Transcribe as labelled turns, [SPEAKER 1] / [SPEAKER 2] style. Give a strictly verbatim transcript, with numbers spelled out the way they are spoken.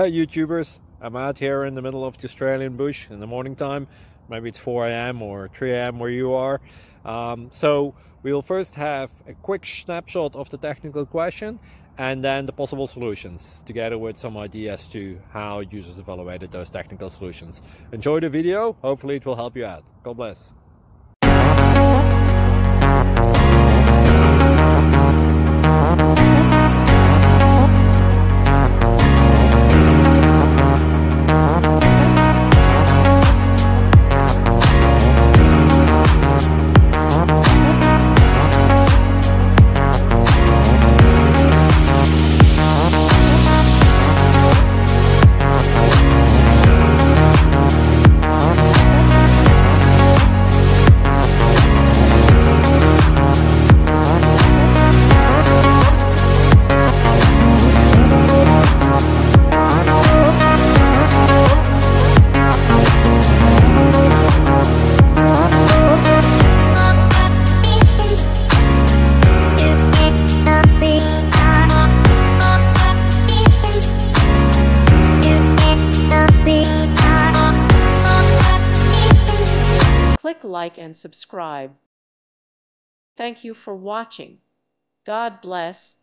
[SPEAKER 1] Hey YouTubers, I'm out here in the middle of the Australian bush in the morning time. Maybe it's four A M or three A M where you are. Um, so we'll first have a quick snapshot of the technical question and then the possible solutions, together with some ideas to how users evaluated those technical solutions. Enjoy the video, hopefully it will help you out. God bless.
[SPEAKER 2] Click like and subscribe. Thank you for watching. God bless.